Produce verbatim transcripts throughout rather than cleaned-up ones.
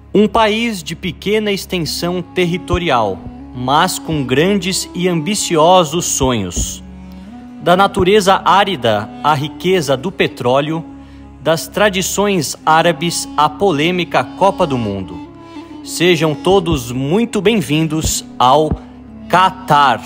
Um país de pequena extensão territorial, mas com grandes e ambiciosos sonhos. Da natureza árida à riqueza do petróleo, das tradições árabes à polêmica Copa do Mundo. Sejam todos muito bem-vindos ao Catar.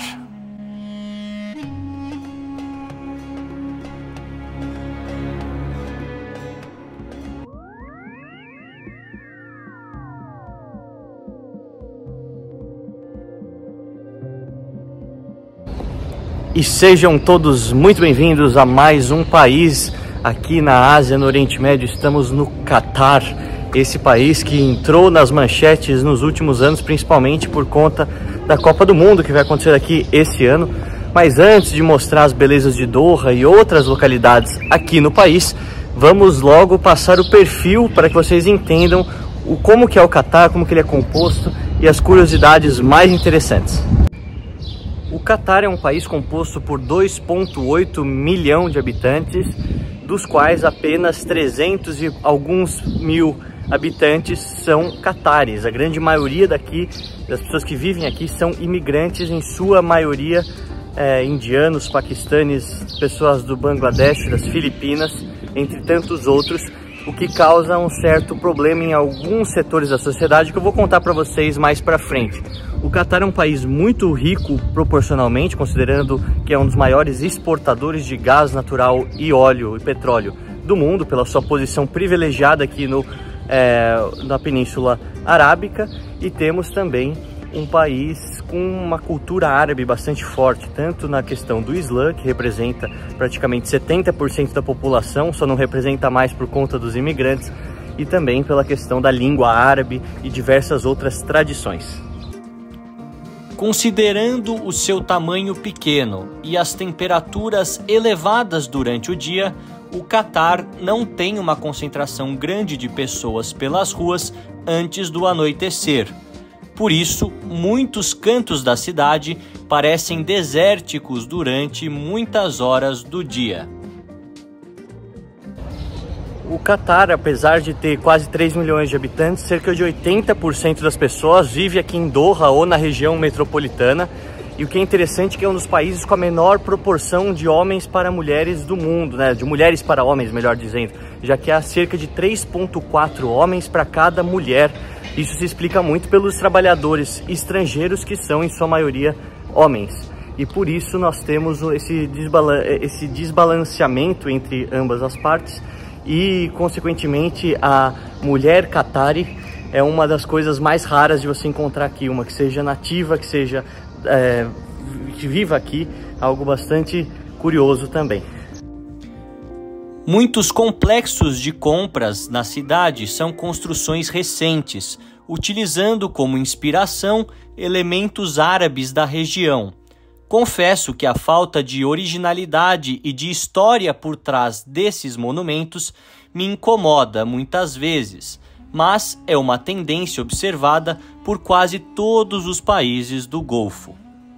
E sejam todos muito bem-vindos a mais um país aqui na Ásia, no Oriente Médio. Estamos no Catar, esse país que entrou nas manchetes nos últimos anos, principalmente por conta da Copa do Mundo que vai acontecer aqui esse ano. Mas antes de mostrar as belezas de Doha e outras localidades aqui no país, vamos logo passar o perfil para que vocês entendam o como que é o Catar, como que ele é composto e as curiosidades mais interessantes. O Catar é um país composto por dois vírgula oito milhão de habitantes, dos quais apenas trezentos e alguns mil habitantes são catares. A grande maioria daqui, das pessoas que vivem aqui, são imigrantes, em sua maioria é, indianos, paquistanes, pessoas do Bangladesh, das Filipinas, entre tantos outros, o que causa um certo problema em alguns setores da sociedade que eu vou contar para vocês mais para frente. O Catar é um país muito rico proporcionalmente, considerando que é um dos maiores exportadores de gás natural e óleo e petróleo do mundo, pela sua posição privilegiada aqui no, é, na Península Arábica, e temos também um país com uma cultura árabe bastante forte, tanto na questão do Islã, que representa praticamente setenta por cento da população, só não representa mais por conta dos imigrantes, e também pela questão da língua árabe e diversas outras tradições. Considerando o seu tamanho pequeno e as temperaturas elevadas durante o dia, o Catar não tem uma concentração grande de pessoas pelas ruas antes do anoitecer. Por isso, muitos cantos da cidade parecem desérticos durante muitas horas do dia. O Catar, apesar de ter quase três milhões de habitantes, cerca de oitenta por cento das pessoas vive aqui em Doha ou na região metropolitana. E o que é interessante é que é um dos países com a menor proporção de homens para mulheres do mundo, né? De mulheres para homens, melhor dizendo, já que há cerca de três vírgula quatro homens para cada mulher. Isso se explica muito pelos trabalhadores estrangeiros, que são, em sua maioria, homens. E por isso nós temos esse, desbalan esse desbalanceamento entre ambas as partes e, consequentemente, a mulher catari é uma das coisas mais raras de você encontrar aqui, uma que seja nativa, que seja é, que viva aqui, algo bastante curioso também. Muitos complexos de compras na cidade são construções recentes, utilizando como inspiração elementos árabes da região. Confesso que a falta de originalidade e de história por trás desses monumentos me incomoda muitas vezes, mas é uma tendência observada por quase todos os países do Golfo.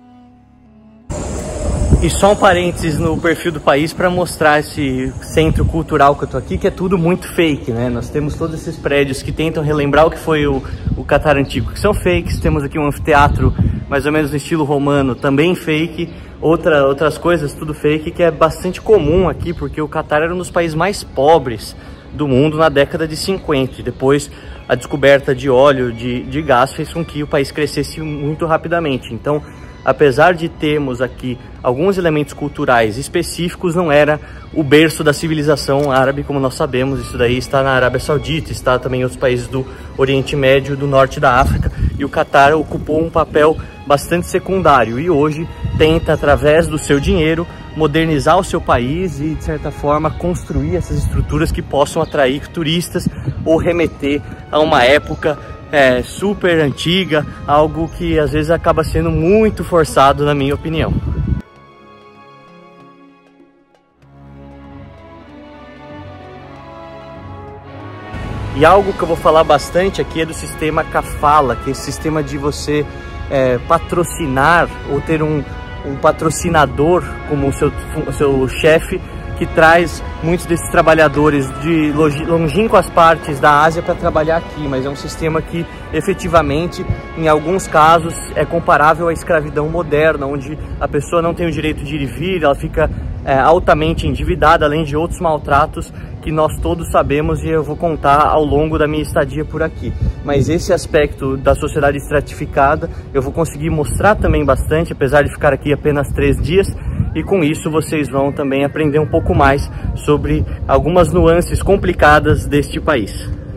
E só um parênteses no perfil do país para mostrar esse centro cultural que eu tô aqui, que é tudo muito fake, né? Nós temos todos esses prédios que tentam relembrar o que foi o, o Catar antigo, que são fakes. Temos aqui um anfiteatro mais ou menos no estilo romano, também fake. Outra, outras coisas, tudo fake, que é bastante comum aqui, porque o Catar era um dos países mais pobres do mundo na década de cinquenta. Depois, a descoberta de óleo, de, de gás, fez com que o país crescesse muito rapidamente. Então, apesar de termos aqui alguns elementos culturais específicos, não era o berço da civilização árabe, como nós sabemos. Isso daí está na Arábia Saudita, está também em outros países do Oriente Médio, do Norte da África, e o Catar ocupou um papel bastante secundário e hoje tenta, através do seu dinheiro, modernizar o seu país e, de certa forma, construir essas estruturas que possam atrair turistas ou remeter a uma época É, super antiga, algo que às vezes acaba sendo muito forçado, na minha opinião. E algo que eu vou falar bastante aqui é do sistema Kafala, que é esse sistema de você é, patrocinar ou ter um, um patrocinador como o seu, o seu chefe que traz muitos desses trabalhadores de longínquas partes da Ásia para trabalhar aqui, mas é um sistema que efetivamente, em alguns casos, é comparável à escravidão moderna, onde a pessoa não tem o direito de ir e vir, ela fica é, altamente endividada, além de outros maltratos que nós todos sabemos e eu vou contar ao longo da minha estadia por aqui. Mas esse aspecto da sociedade estratificada eu vou conseguir mostrar também bastante, apesar de ficar aqui apenas três dias, e com isso vocês vão também aprender um pouco mais sobre algumas nuances complicadas deste país.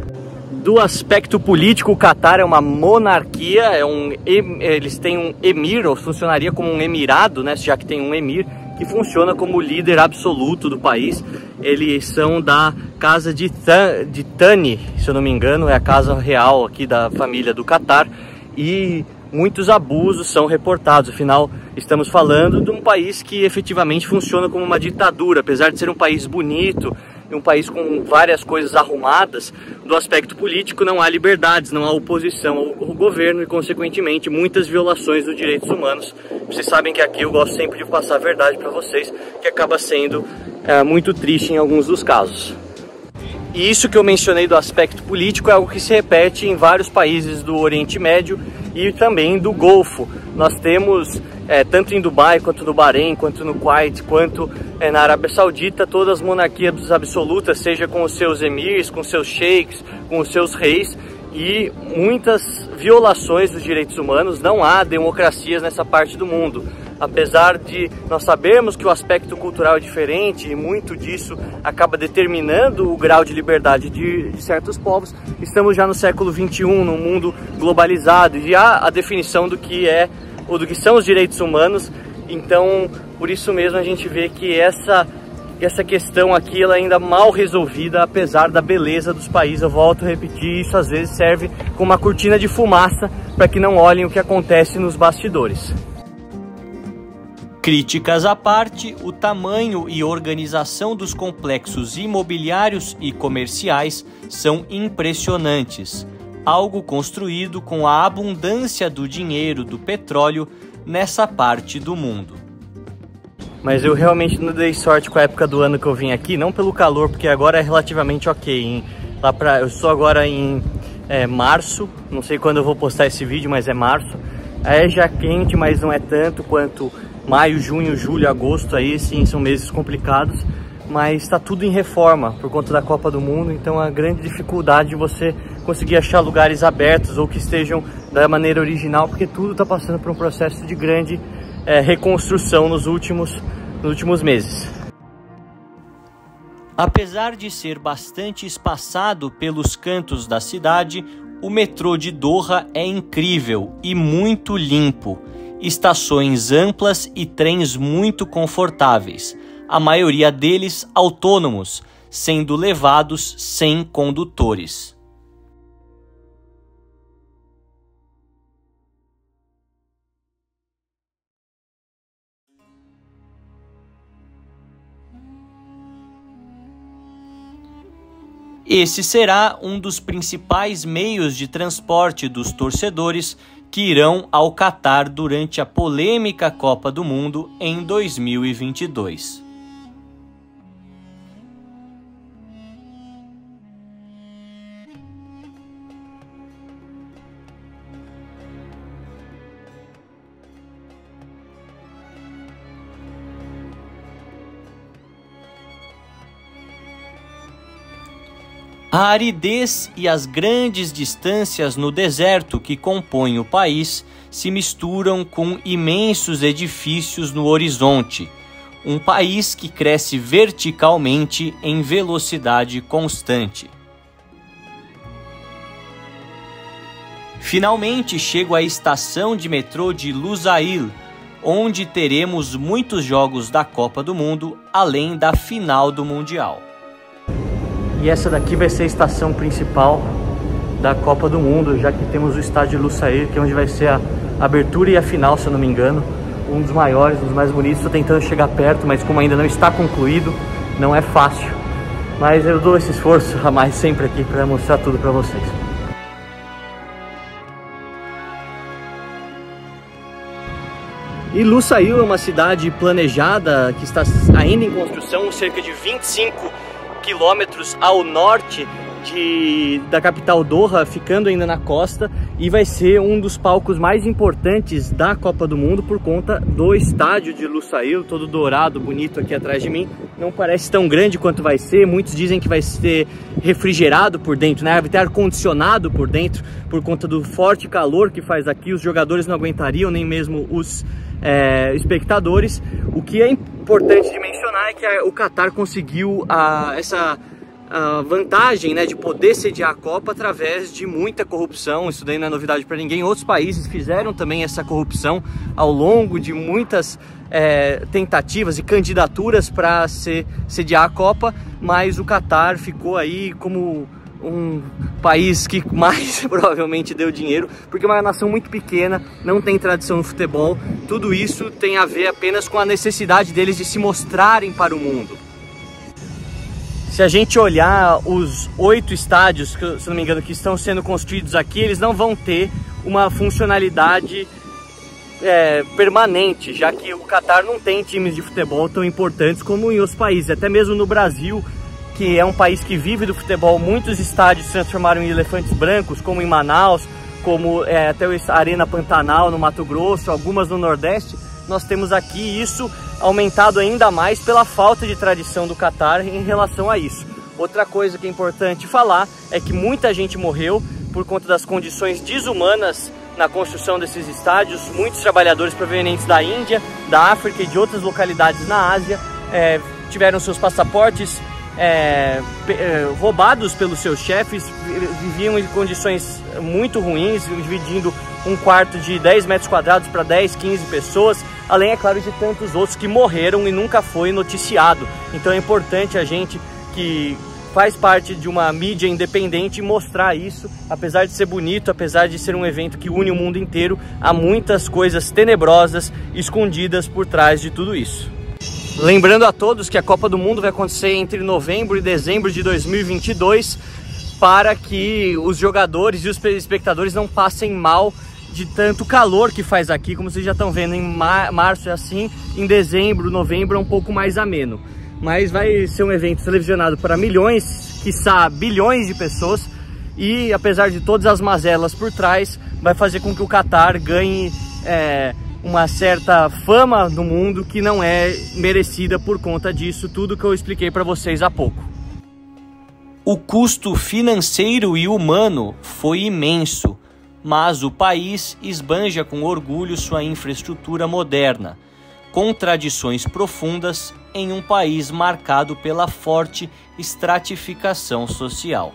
Do aspecto político, o Catar é uma monarquia, é um, eles têm um emir, ou funcionaria como um emirado, né, já que tem um emir, que funciona como líder absoluto do país. Eles são da casa de, de Thani, se eu não me engano, é a casa real aqui da família do Catar, e muitos abusos são reportados. Afinal, estamos falando de um país que efetivamente funciona como uma ditadura, apesar de ser um país bonito, um país com várias coisas arrumadas. Do aspecto político não há liberdades, não há oposição ao governo e, consequentemente, muitas violações dos direitos humanos. Vocês sabem que aqui eu gosto sempre de passar a verdade para vocês, que acaba sendo é, muito triste em alguns dos casos. E isso que eu mencionei do aspecto político é algo que se repete em vários países do Oriente Médio e também do Golfo. Nós temos, é, tanto em Dubai, quanto no Bahrein, quanto no Kuwait, quanto é, na Arábia Saudita, todas as monarquias absolutas, seja com os seus emirs, com os seus sheiks, com os seus reis, e muitas violações dos direitos humanos. Não há democracias nessa parte do mundo. Apesar de nós sabermos que o aspecto cultural é diferente e muito disso acaba determinando o grau de liberdade de, de certos povos, estamos já no século vinte e um, num mundo globalizado, e há a definição do que é ou do que são os direitos humanos. Então, por isso mesmo a gente vê que essa essa questão aqui ela é ainda mal resolvida, apesar da beleza dos países. Eu volto a repetir, isso às vezes serve como uma cortina de fumaça para que não olhem o que acontece nos bastidores. Críticas à parte, o tamanho e organização dos complexos imobiliários e comerciais são impressionantes, algo construído com a abundância do dinheiro do petróleo nessa parte do mundo. Mas eu realmente não dei sorte com a época do ano que eu vim aqui, não pelo calor, porque agora é relativamente ok. Hein? Lá pra, eu estou agora em é, março, não sei quando eu vou postar esse vídeo, mas é março. É já quente, mas não é tanto quanto maio, junho, julho, agosto, aí sim são meses complicados, mas está tudo em reforma por conta da Copa do Mundo, então a grande dificuldade de você conseguir achar lugares abertos ou que estejam da maneira original, porque tudo está passando por um processo de grande é, reconstrução nos últimos, nos últimos meses. Apesar de ser bastante espaçado pelos cantos da cidade, o metrô de Doha é incrível e muito limpo. Estações amplas e trens muito confortáveis, a maioria deles autônomos, sendo levados sem condutores. Esse será um dos principais meios de transporte dos torcedores que irão ao Catar durante a polêmica Copa do Mundo em dois mil e vinte e dois. A aridez e as grandes distâncias no deserto que compõem o país se misturam com imensos edifícios no horizonte, um país que cresce verticalmente em velocidade constante. Finalmente chego à estação de metrô de Lusail, onde teremos muitos jogos da Copa do Mundo, além da final do Mundial. E essa daqui vai ser a estação principal da Copa do Mundo, já que temos o estádio Lusail, que é onde vai ser a abertura e a final, se eu não me engano. Um dos maiores, um dos mais bonitos. Estou tentando chegar perto, mas como ainda não está concluído, não é fácil. Mas eu dou esse esforço a mais sempre aqui para mostrar tudo para vocês. E Lusail é uma cidade planejada que está ainda em construção, cerca de vinte e cinco quilômetros ao norte de, da capital Doha, ficando ainda na costa, e vai ser um dos palcos mais importantes da Copa do Mundo por conta do estádio de Lusail, todo dourado, bonito aqui atrás de mim. Não parece tão grande quanto vai ser, muitos dizem que vai ser refrigerado por dentro, né? Vai ter ar-condicionado por dentro, por conta do forte calor que faz aqui, os jogadores não aguentariam, nem mesmo os é, espectadores. O que é importante de mencionar é que a, o Qatar conseguiu a, essa... a vantagem, né, de poder sediar a Copa através de muita corrupção. Isso daí não é novidade para ninguém. Outros países fizeram também essa corrupção ao longo de muitas é, tentativas e candidaturas para se, sediar a Copa, mas o Qatar ficou aí como um país que mais provavelmente deu dinheiro, porque é uma nação muito pequena, não tem tradição no futebol. Tudo isso tem a ver apenas com a necessidade deles de se mostrarem para o mundo. Se a gente olhar os oito estádios, que, se não me engano, que estão sendo construídos aqui, eles não vão ter uma funcionalidade é, permanente, já que o Qatar não tem times de futebol tão importantes como em outros países. Até mesmo no Brasil, que é um país que vive do futebol, muitos estádios se transformaram em elefantes brancos, como em Manaus, como é, até a Arena Pantanal no Mato Grosso, algumas no Nordeste. Nós temos aqui isso aumentado ainda mais pela falta de tradição do Qatar em relação a isso. Outra coisa que é importante falar é que muita gente morreu por conta das condições desumanas na construção desses estádios. Muitos trabalhadores provenientes da Índia, da África e de outras localidades na Ásia é, tiveram seus passaportes é, roubados pelos seus chefes, viviam em condições muito ruins, dividindo um quarto de dez metros quadrados para dez, quinze pessoas, além, é claro, de tantos outros que morreram e nunca foi noticiado. Então é importante a gente que faz parte de uma mídia independente mostrar isso. Apesar de ser bonito, apesar de ser um evento que une o mundo inteiro, há muitas coisas tenebrosas escondidas por trás de tudo isso. Lembrando a todos que a Copa do Mundo vai acontecer entre novembro e dezembro de dois mil e vinte e dois, para que os jogadores e os espectadores não passem mal de tanto calor que faz aqui. Como vocês já estão vendo, em março é assim, em dezembro, novembro é um pouco mais ameno. Mas vai ser um evento televisionado para milhões, quiçá bilhões de pessoas, e apesar de todas as mazelas por trás, vai fazer com que o Qatar ganhe é, uma certa fama no mundo que não é merecida por conta disso, tudo que eu expliquei para vocês há pouco. O custo financeiro e humano foi imenso, mas o país esbanja com orgulho sua infraestrutura moderna, com tradições profundas em um país marcado pela forte estratificação social.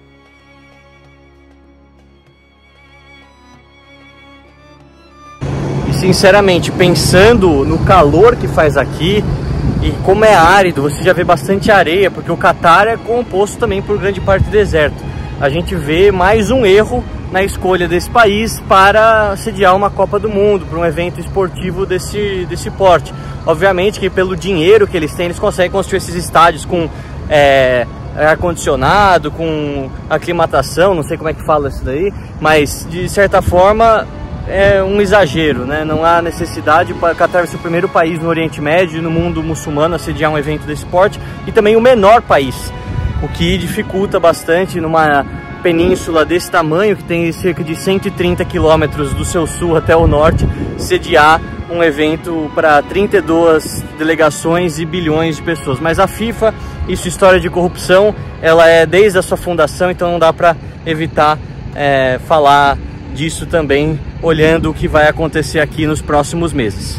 E sinceramente, pensando no calor que faz aqui e como é árido, você já vê bastante areia, porque o Qatar é composto também por grande parte deserto. A gente vê mais um erro na escolha desse país para sediar uma Copa do Mundo, para um evento esportivo desse, desse porte. Obviamente que pelo dinheiro que eles têm, eles conseguem construir esses estádios com é, ar-condicionado, com aclimatação, não sei como é que fala isso daí, mas de certa forma é um exagero, né? Não há necessidade. O Qatar vai ser o primeiro país no Oriente Médio e no mundo muçulmano a sediar um evento desse porte, e também o menor país, o que dificulta bastante numa península desse tamanho, que tem cerca de cento e trinta quilômetros do seu sul até o norte, sediar um evento para trinta e duas delegações e bilhões de pessoas. Mas a FIFA, isso, história de corrupção, ela é desde a sua fundação, então não dá para evitar é, falar disso também, olhando o que vai acontecer aqui nos próximos meses.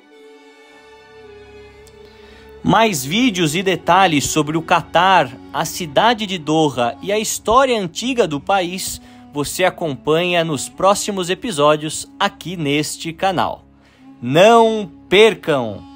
Mais vídeos e detalhes sobre o Qatar, a cidade de Doha e a história antiga do país você acompanha nos próximos episódios aqui neste canal. Não percam!